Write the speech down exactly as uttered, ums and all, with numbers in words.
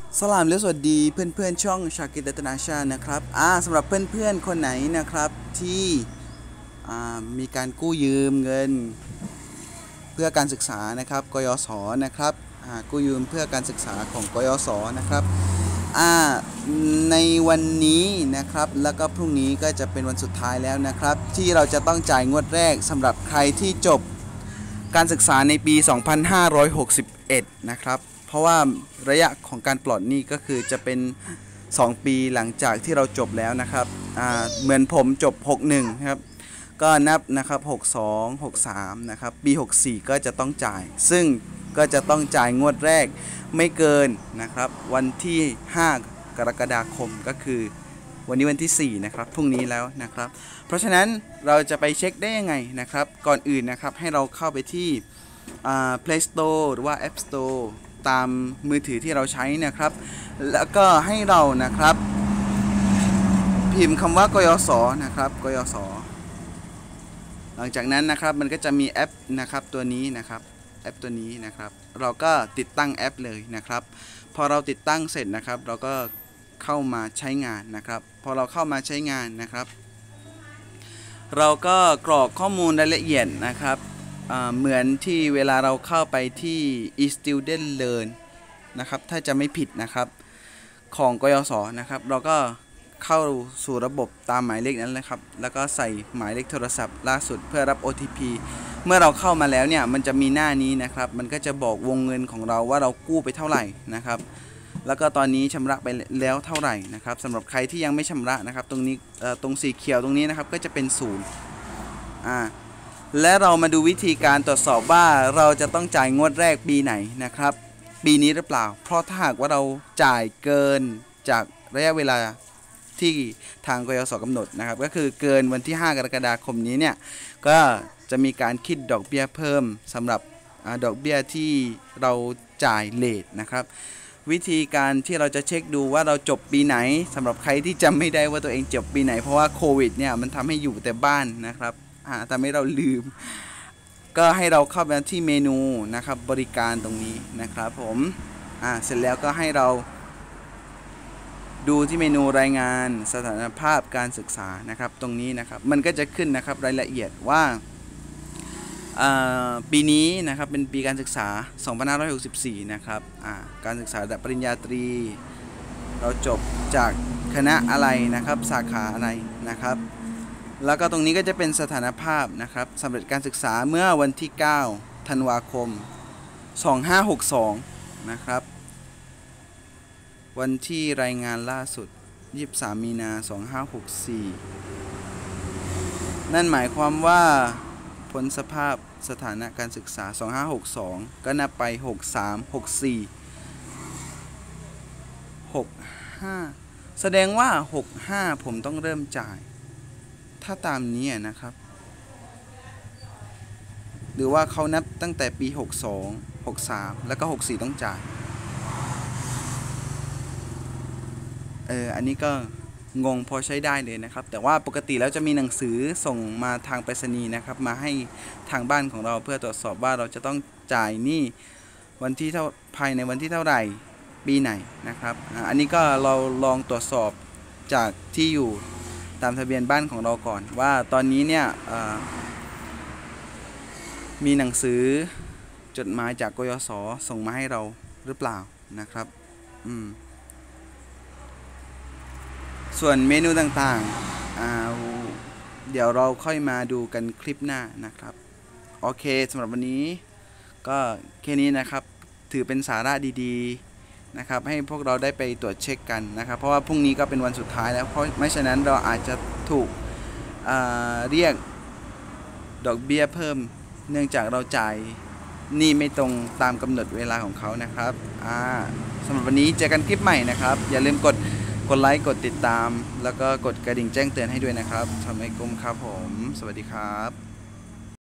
สลามและสวัสดีเพื่อนๆช่องชากิตตนาชานะครับอ่าสำหรับเพื่อนๆคนไหนนะครับที่อ่ามีการกู้ยืมเงินเพื่อการศึกษานะครับกยศนะครับอ่ากู้ยืมเพื่อการศึกษาของกยศนะครับอ่าในวันนี้นะครับแล้วก็พรุ่งนี้ก็จะเป็นวันสุดท้ายแล้วนะครับที่เราจะต้องจ่ายงวดแรกสำหรับใครที่จบการศึกษาในปี สองพันห้าร้อยหกสิบเอ็ด นะครับเพราะว่าระยะของการปลดหนี้ก็คือจะเป็นสองปีหลังจากที่เราจบแล้วนะครับเหมือนผมจบหกสิบเอ็ดครับก็นับนะครับหกสิบสอง หกสิบสามนะครับปีหกสิบสี่ก็จะต้องจ่ายซึ่งก็จะต้องจ่ายงวดแรกไม่เกินนะครับวันที่ห้ากรกฎาคมก็คือวันนี้วันที่สี่นะครับพรุ่งนี้แล้วนะครับเพราะฉะนั้นเราจะไปเช็คได้ยังไงนะครับก่อนอื่นนะครับให้เราเข้าไปที่ Play Store หรือว่า App Store ตามมือถือที่เราใช้นะครับแล้วก็ให้เรานะครับพิมพ์คำว่ากยศนะครับกยศหลังจากนั้นนะครับมันก็จะมีแอปนะครับตัวนี้นะครับแอปตัวนี้นะครับเราก็ติดตั้งแอปเลยนะครับพอเราติดตั้งเสร็จนะครับเราก็เข้ามาใช้งานนะครับพอเราเข้ามาใช้งานนะครับเราก็กรอกข้อมูลรายละเอียดนะครับเหมือนที่เวลาเราเข้าไปที่ e-student learn นะครับถ้าจะไม่ผิดนะครับของกยศนะครับเราก็เข้าสู่ระบบตามหมายเลขนั้นเลยครับแล้วก็ใส่หมายเลขโทรศัพท์ล่าสุดเพื่อรับ โอ ที พี เมื่อเราเข้ามาแล้วเนี่ยมันจะมีหน้านี้นะครับมันก็จะบอกวงเงินของเราว่าเรากู้ไปเท่าไหร่นะครับแล้วก็ตอนนี้ชำระไปแล้วเท่าไหร่นะครับสำหรับใครที่ยังไม่ชำระนะครับตรงนี้ตรงสีเขียวตรงนี้นะครับก็จะเป็นศูนย์อ่าและเรามาดูวิธีการตรวจสอบว่าเราจะต้องจ่ายงวดแรกปีไหนนะครับปีนี้หรือเปล่าเพราะถ้าหากว่าเราจ่ายเกินจากระยะเวลาที่ทางกยศกำหนดนะครับก็คือเกินวันที่ห้ากรกฎาคมนี้เนี่ยก็จะมีการคิดดอกเบี้ยเพิ่มสำหรับดอกเบี้ยที่เราจ่ายเลทนะครับวิธีการที่เราจะเช็คดูว่าเราจบปีไหนสำหรับใครที่จำไม่ได้ว่าตัวเองจบปีไหนเพราะว่าโควิดเนี่ยมันทำให้อยู่แต่บ้านนะครับทำให้เราลืมก็ให้เราเข้าไปที่เมนูนะครับบริการตรงนี้นะครับผมอ่าเสร็จแล้วก็ให้เราดูที่เมนูรายงานสถานภาพการศึกษานะครับตรงนี้นะครับมันก็จะขึ้นนะครับรายละเอียดว่าปีนี้นะครับเป็นปีการศึกษาสองพันห้าร้อยหกสิบสี่นะครับการศึกษาระดับปริญญาตรีเราจบจากคณะอะไรนะครับสาขาอะไรนะครับแล้วก็ตรงนี้ก็จะเป็นสถานภาพนะครับสำเร็จการศึกษาเมื่อวันที่เก้าธันวาคมสองพันห้าร้อยหกสิบสองนะครับวันที่รายงานล่าสุดยี่สิบสามมีนาสองพันห้าร้อยหกสิบสี่นั่นหมายความว่าผลสภาพสถานะการศึกษาสองพันห้าร้อยหกสิบสองก็นับไปหกสิบสาม หกสิบสี่ หกสิบห้าแสดงว่าหกสิบห้าผมต้องเริ่มจ่ายถ้าตามนี้นะครับหรือว่าเขานับตั้งแต่ปีหกสิบสอง หกสิบสามแล้วก็หกสิบสี่ต้องจ่ายเอออันนี้ก็งงพอใช้ได้เลยนะครับแต่ว่าปกติแล้วจะมีหนังสือส่งมาทางไปรษณีย์นะครับมาให้ทางบ้านของเราเพื่อตรวจสอบว่าเราจะต้องจ่ายหนี้วันที่เท่าภายในวันที่เท่าไหร่ปีไหนนะครับอันนี้ก็เราลองตรวจสอบจากที่อยู่ตามทะเบียนบ้านของเราก่อนว่าตอนนี้เนี่ยมีหนังสือจดหมายจากกยศส่งมาให้เราหรือเปล่านะครับอืมส่วนเมนูต่างๆเดี๋ยวเราค่อยมาดูกันคลิปหน้านะครับโอเคสำหรับวันนี้ก็แค่นี้นะครับถือเป็นสาระดีๆนะครับให้พวกเราได้ไปตรวจเช็คกันนะครับเพราะว่าพรุ่งนี้ก็เป็นวันสุดท้ายแล้วเพราะไม่ฉะนั้นเราอาจจะถูกเรียกดอกเบี้ยเพิ่มเนื่องจากเราจ่ายหนี้ไม่ตรงตามกำหนดเวลาของเขานะครับสำหรับวันนี้เจอกันคลิปใหม่นะครับอย่าลืมกดกดไลค์กดติดตามแล้วก็กดกระดิ่งแจ้งเตือนให้ด้วยนะครับทำให้กลุ่มครับผมสวัสดีครับ